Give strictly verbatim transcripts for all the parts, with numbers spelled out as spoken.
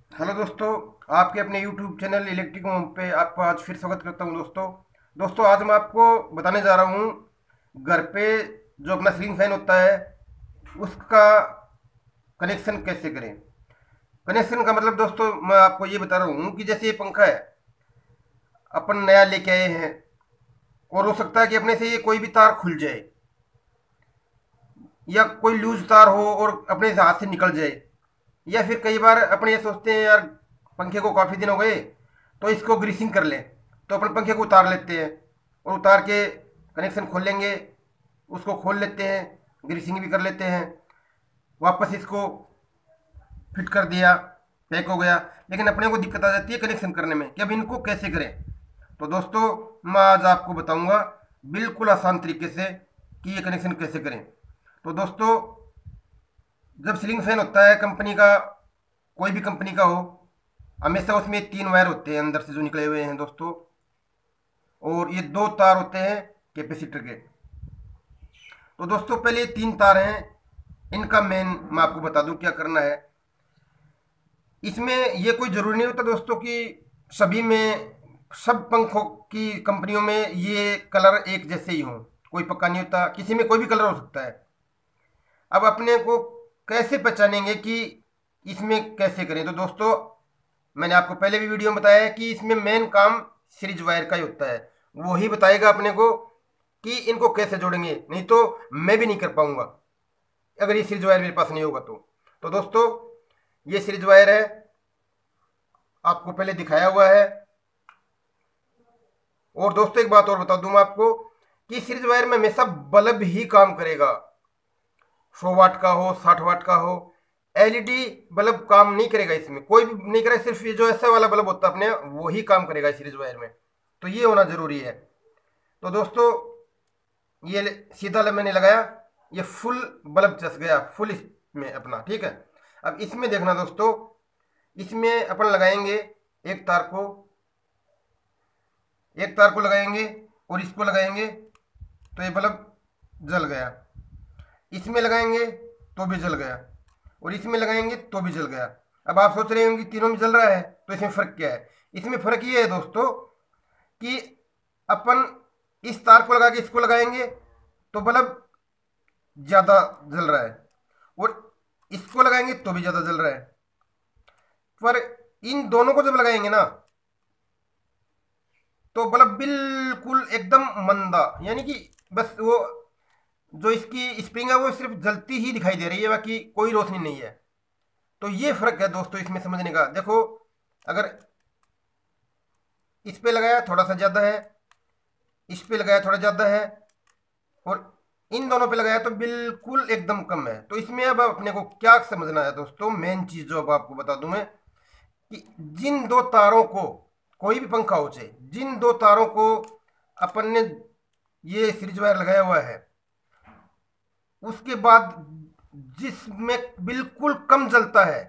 Hello दोस्तों। आपके अपने यूट्यूब चैनल इलेक्ट्रिक होम पे आपका आज फिर स्वागत करता हूं दोस्तों। दोस्तों आज मैं आपको बताने जा रहा हूं घर पे जो अपना सीलिंग फैन होता है उसका कनेक्शन कैसे करें। कनेक्शन का मतलब दोस्तों मैं आपको ये बता रहा हूं कि जैसे ये पंखा है, अपन नया लेके आए हैं और हो सकता है कि अपने से ये कोई भी तार खुल जाए या कोई लूज तार हो और अपने से हाथ से निकल जाए। या फिर कई बार अपने ये सोचते हैं यार पंखे को काफ़ी दिन हो गए तो इसको ग्रीसिंग कर लें, तो अपन पंखे को उतार लेते हैं और उतार के कनेक्शन खोल लेंगे, उसको खोल लेते हैं, ग्रीसिंग भी कर लेते हैं, वापस इसको फिट कर दिया, पैक हो गया। लेकिन अपने को दिक्कत आ जाती है कनेक्शन करने में कि अब इनको कैसे करें। तो दोस्तों मैं आज आपको बताऊंगा बिल्कुल आसान तरीके से कि ये कनेक्शन कैसे करें। तो दोस्तों जब सीलिंग फैन होता है कंपनी का, कोई भी कंपनी का हो, हमेशा उसमें तीन वायर होते हैं अंदर से जो निकले हुए हैं दोस्तों, और ये दो तार होते हैं कैपेसिटर के। तो दोस्तों पहले ये तीन तार हैं, इनका मेन मैं आपको बता दूं क्या करना है। इसमें ये कोई ज़रूरी नहीं होता दोस्तों कि सभी में, सब पंखों की कंपनियों में ये कलर एक जैसे ही हों। कोई पक्का नहीं होता, किसी में कोई भी कलर हो सकता है। अब अपने को कैसे पहचानेंगे कि इसमें कैसे करें। तो दोस्तों मैंने आपको पहले भी वीडियो में बताया है कि इसमें मेन काम सीरीज वायर का ही होता है। वो ही बताएगा अपने को कि इनको कैसे जोड़ेंगे, नहीं तो मैं भी नहीं कर पाऊंगा अगर ये सीरीज वायर मेरे पास नहीं होगा तो। तो दोस्तों ये सीरीज वायर है, आपको पहले दिखाया हुआ है। और दोस्तों एक बात और बता दूं मैं आपको कि सीरीज वायर में हमेशा बल्ब ही काम करेगा। सौ वाट का हो, साठ वाट का हो, एलईडी बल्ब काम नहीं करेगा, इसमें कोई भी नहीं करेगा। सिर्फ ये जो ऐसा वाला बल्ब होता है अपने, वो ही काम करेगा सीरीज वायर में। तो ये होना जरूरी है। तो दोस्तों ये सीधा ल- मैंने लगाया, ये फुल बल्ब चस गया फुल इसमें अपना, ठीक है। अब इसमें देखना दोस्तों, इसमें अपन लगाएंगे एक तार को, एक तार को लगाएंगे और इसको लगाएंगे तो ये बल्ब जल गया। इसमें लगाएंगे तो भी जल गया, और इसमें लगाएंगे तो भी जल गया। अब आप सोच रहे होंगे तीनों में जल रहा है तो इसमें फ़र्क क्या है। इसमें फ़र्क ये है दोस्तों कि अपन इस तार को लगा के इसको लगाएंगे तो बल्ब ज़्यादा जल रहा है, और इसको लगाएंगे तो भी ज़्यादा जल रहा है। पर इन दोनों को जब लगाएंगे ना तो बल्ब बिल्कुल एकदम मंदा, यानी कि बस वो जो इसकी स्प्रिंग है वो सिर्फ जलती ही दिखाई दे रही है, बाकी कोई रोशनी नहीं है। तो ये फर्क है दोस्तों इसमें समझने का। देखो अगर इस पे लगाया थोड़ा सा ज़्यादा है, इस पे लगाया थोड़ा ज़्यादा है, और इन दोनों पे लगाया तो बिल्कुल एकदम कम है। तो इसमें अब अपने को क्या समझना है दोस्तों, मेन चीज़ जो अब आपको बता दूं मैं कि जिन दो तारों को, कोई भी पंखा हो चाहे, जिन दो तारों को अपन ने ये सीरीज वायर लगाया हुआ है, उसके बाद जिसमें बिल्कुल कम जलता है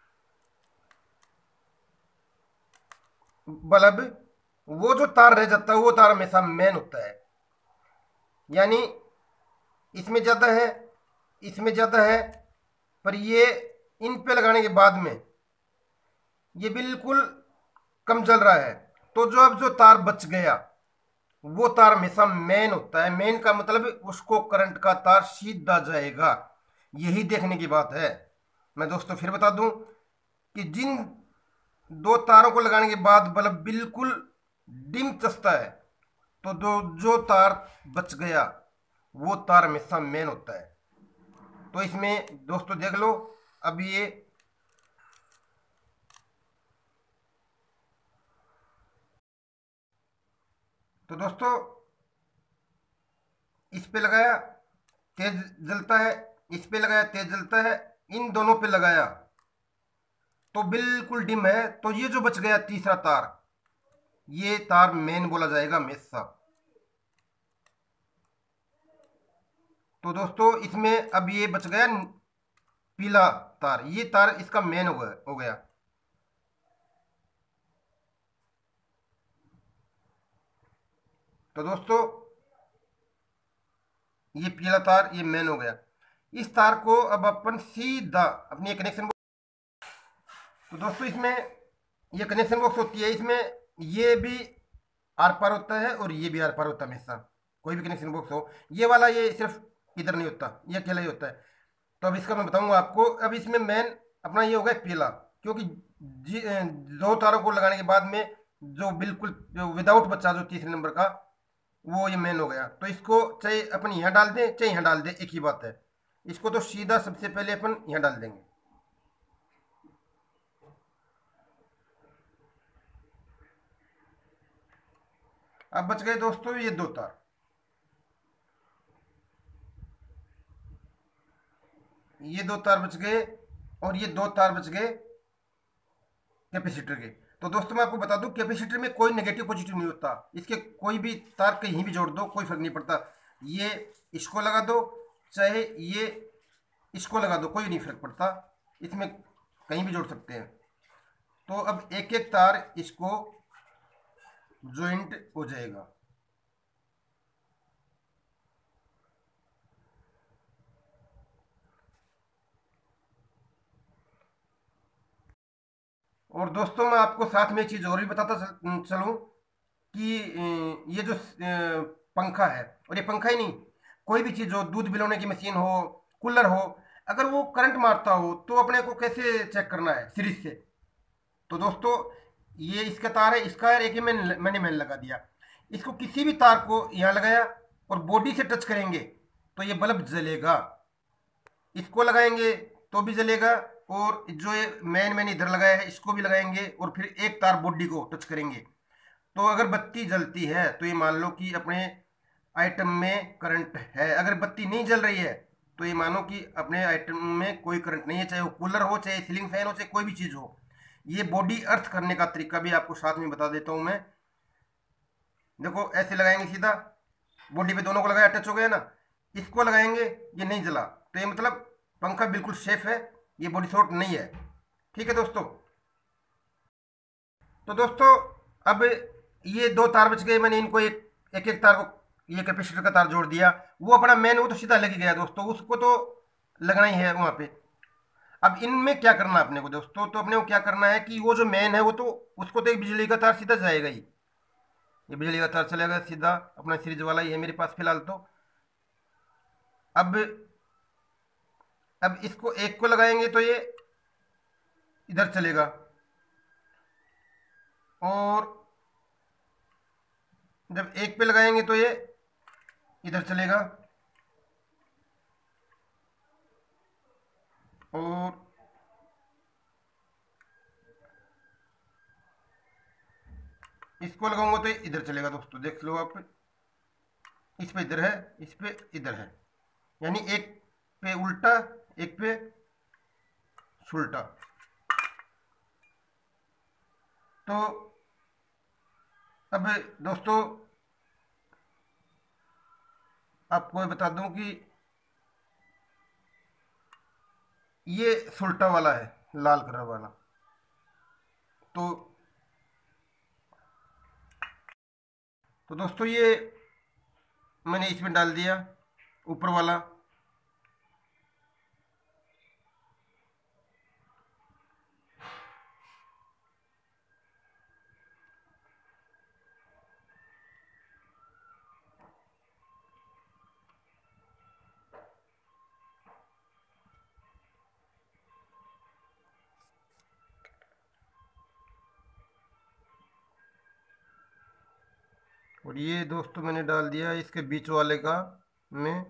बल्ब, वो जो तार रह जाता है वो तार हमेशा मेन होता है। यानी इसमें ज़्यादा है, इसमें ज़्यादा है, पर ये इन पे लगाने के बाद में ये बिल्कुल कम जल रहा है। तो जो अब जो तार बच गया वो तार हमेशा मेन होता है। मेन का मतलब उसको करंट का तार सीधा जाएगा, यही देखने की बात है। मैं दोस्तों फिर बता दूं कि जिन दो तारों को लगाने के बाद बल्ब बिल्कुल डिम चसता है, तो दो जो तार बच गया वो तार हमेशा मेन होता है। तो इसमें दोस्तों देख लो, अब ये तो दोस्तों इस पे लगाया तेज जलता है, इस पे लगाया तेज जलता है, इन दोनों पे लगाया तो बिल्कुल डिम है। तो ये जो बच गया तीसरा तार, ये तार मेन बोला जाएगा हमेशा। तो दोस्तों इसमें अब ये बच गया पीला तार, ये तार इसका मेन हो गया हो गया। तो दोस्तों ये पीला तार ये मेन हो गया। इस तार को अब अपन सीधा अपनी कनेक्शन तो दोस्तों इसमें ये कनेक्शन बॉक्स होती है, इसमें ये भी आर पार होता है और ये भी आर पार होता है हमेशा, कोई भी कनेक्शन बॉक्स हो। ये वाला ये सिर्फ इधर नहीं होता, ये अकेला ही होता है। तो अब इसका मैं बताऊंगा आपको। अब इसमें मेन अपना ये होगा पीला, क्योंकि जी अ, दो तारों को लगाने के बाद में जो बिल्कुल जो विदाउट बच्चा जो तीसरे नंबर का, वो ये मेन हो गया। तो इसको चाहे अपन यहाँ डाल दें चाहे यहाँ डाल दें, एक ही बात है। इसको तो सीधा सबसे पहले अपन यहाँ डाल देंगे। अब बच गए दोस्तों ये दो तार, ये दो तार बच गए और ये दो तार बच गए कैपेसिटर के। तो दोस्तों मैं आपको बता दूं, कैपेसिटर में कोई नेगेटिव पॉजिटिव नहीं होता, इसके कोई भी तार कहीं भी जोड़ दो कोई फर्क नहीं पड़ता। ये इसको लगा दो चाहे ये इसको लगा दो, कोई नहीं फर्क पड़ता, इसमें कहीं भी जोड़ सकते हैं। तो अब एक एक तार इसको ज्वाइंट हो जाएगा। और दोस्तों मैं आपको साथ में एक चीज़ और भी बताता चल- चलूं कि अ, ये जो अ, पंखा है, और ये पंखा ही नहीं, कोई भी चीज़ हो, दूध बिलोने की मशीन हो, कूलर हो, अगर वो करंट मारता हो तो अपने को कैसे चेक करना है सीरीज से। तो दोस्तों ये इसका तार है, इसका यार एक ही मैंने मैंने मैन लगा दिया। इसको किसी भी तार को यहाँ लगाया और बॉडी से टच करेंगे तो ये बल्ब जलेगा, इसको लगाएंगे तो भी जलेगा, और जो ये मैन मैंने इधर लगाया है इसको भी लगाएंगे और फिर एक तार बॉडी को टच करेंगे तो अगर बत्ती जलती है तो ये मान लो कि अपने आइटम में करंट है। अगर बत्ती नहीं जल रही है तो ये मानो कि अपने आइटम में कोई करंट नहीं है, चाहे वो कूलर हो चाहे सीलिंग फैन हो चाहे कोई भी चीज़ हो। ये बॉडी अर्थ करने का तरीका भी आपको साथ में बता देता हूँ मैं। देखो ऐसे लगाएंगे सीधा, बॉडी पे दोनों को लगाया, टच हो गया ना, इसको लगाएंगे ये नहीं जला, तो ये मतलब पंखा बिल्कुल सेफ है, ये बॉडी शॉर्ट नहीं है। ठीक है दोस्तों। तो दोस्तों अब ये दो तार बच गए, मैंने इनको एक एक एक तार को ये कैपेसिटर का तार जोड़ दिया। वो अपना मेन वो तो सीधा लग ही गया दोस्तों, उसको तो लगना ही है वहाँ पे। अब इनमें क्या करना है अपने को दोस्तों, तो अपने को क्या करना है कि वो जो मेन है वो तो उसको तो एक बिजली का तार सीधा जाएगा ही, ये बिजली का तार चलेगा सीधा, अपना सीरीज वाला ही है मेरे पास फिलहाल। तो अब अब इसको एक को लगाएंगे तो ये इधर चलेगा, और जब एक पे लगाएंगे तो ये इधर चलेगा, और इसको लगाऊंगा तो ये इधर चलेगा। दोस्तों देख लो आप, इस पे इधर है, इस पे इधर है, यानी एक पे उल्टा एक पे सुलटा। तो अब दोस्तों आपको मैं बता दूं कि ये सुलटा वाला है, लाल कलर वाला। तो तो दोस्तों ये मैंने इसमें डाल दिया ऊपर वाला। और ये दोस्तों मैंने डाल दिया इसके बीच वाले का में।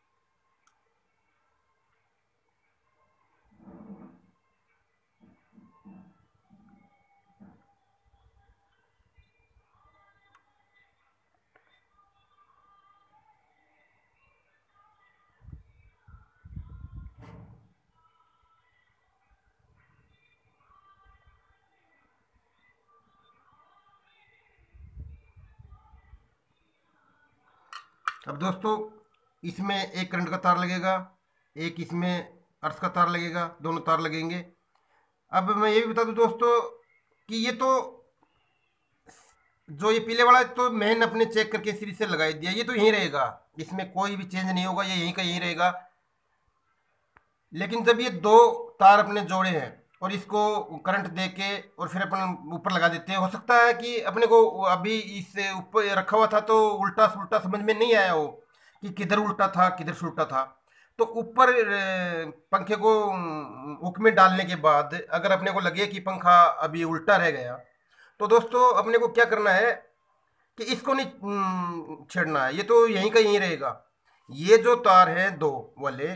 अब दोस्तों इसमें एक करंट का तार लगेगा, एक इसमें अर्थ का तार लगेगा, दोनों तार लगेंगे। अब मैं ये भी बता दूं दोस्तों कि ये तो जो ये पीले वाला है तो मैंने अपने चेक करके सीरीज से लगा दिया, ये तो यहीं रहेगा, इसमें कोई भी चेंज नहीं होगा, ये यहीं का यहीं रहेगा। लेकिन जब ये दो तार अपने जोड़े हैं और इसको करंट दे के और फिर अपन ऊपर लगा देते हैं। हो सकता है कि अपने को अभी इससे ऊपर रखा हुआ था तो उल्टा उल्टा समझ में नहीं आया हो कि किधर उल्टा था किधर से उल्टा था। तो ऊपर अ, पंखे को हुक में डालने के बाद अगर अपने को लगे कि पंखा अभी उल्टा रह गया, तो दोस्तों अपने को क्या करना है कि इसको नहीं हम्म, छेड़ना है, ये तो यहीं का यहीं रहेगा। ये जो तार है दो वाले,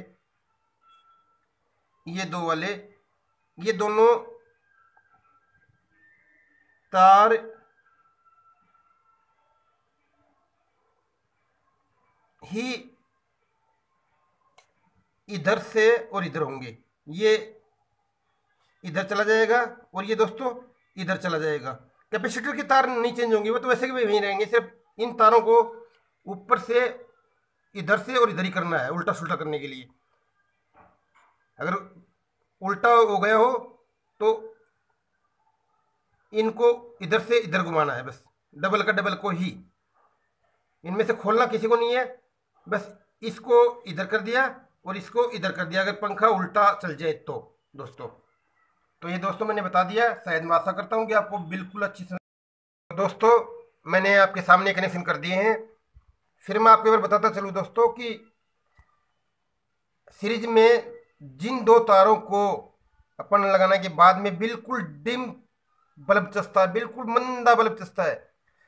ये दो वाले, ये दोनों तार ही इधर से और इधर होंगे। ये इधर चला जाएगा और ये दोस्तों इधर चला जाएगा। कैपेसिटर की तार नहीं चेंज होंगी, वो तो वैसे भी वहीं रहेंगे। सिर्फ इन तारों को ऊपर से इधर से और इधर ही करना है उल्टा सुल्टा करने के लिए। अगर उल्टा हो गया हो तो इनको इधर से इधर घुमाना है, बस डबल का डबल को ही। इनमें से खोलना किसी को नहीं है, बस इसको इधर कर दिया और इसको इधर कर दिया, अगर पंखा उल्टा चल जाए तो दोस्तों। तो ये दोस्तों मैंने बता दिया, शायद मैं आशा करता हूँ कि आपको बिल्कुल अच्छी समझ। दोस्तों मैंने आपके सामने कनेक्शन कर दिए हैं। फिर मैं आपको एक बार बताता चलूँ दोस्तों कि सीरीज में जिन दो तारों को अपन लगाने के बाद में बिल्कुल डिम बल्ब चसता है, बिल्कुल मंदा बल्ब चसता है,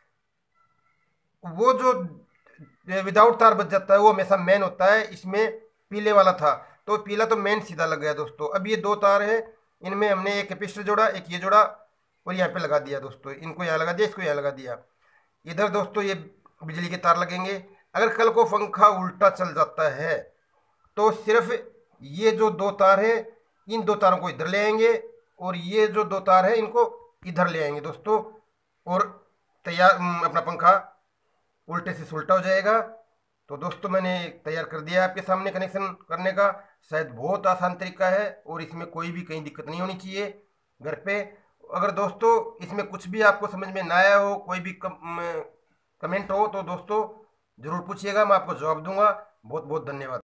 वो जो विदाउट तार बच जाता है वो हमेशा मेन होता है। इसमें पीले वाला था तो पीला तो मेन सीधा लग गया दोस्तों। अब ये दो तार हैं, इनमें हमने एक कैपेसिटर जोड़ा, एक ये जोड़ा और यहाँ पे लगा दिया दोस्तों। इनको यहाँ लगा दिया, इसको यहाँ लगा दिया। इधर दोस्तों ये बिजली के तार लगेंगे। अगर कल को पंखा उल्टा चल जाता है तो सिर्फ ये जो दो तार हैं, इन दो तारों को इधर ले आएंगे और ये जो दो तार हैं इनको इधर ले आएंगे दोस्तों, और तैयार अपना पंखा उल्टे से उल्टा हो जाएगा। तो दोस्तों मैंने तैयार कर दिया आपके सामने कनेक्शन करने का। शायद बहुत आसान तरीका है और इसमें कोई भी कहीं दिक्कत नहीं होनी चाहिए घर पे। अगर दोस्तों इसमें कुछ भी आपको समझ में ना आया हो, कोई भी कम, कमेंट हो तो दोस्तों ज़रूर पूछिएगा, मैं आपको जवाब दूंगा। बहुत बहुत धन्यवाद।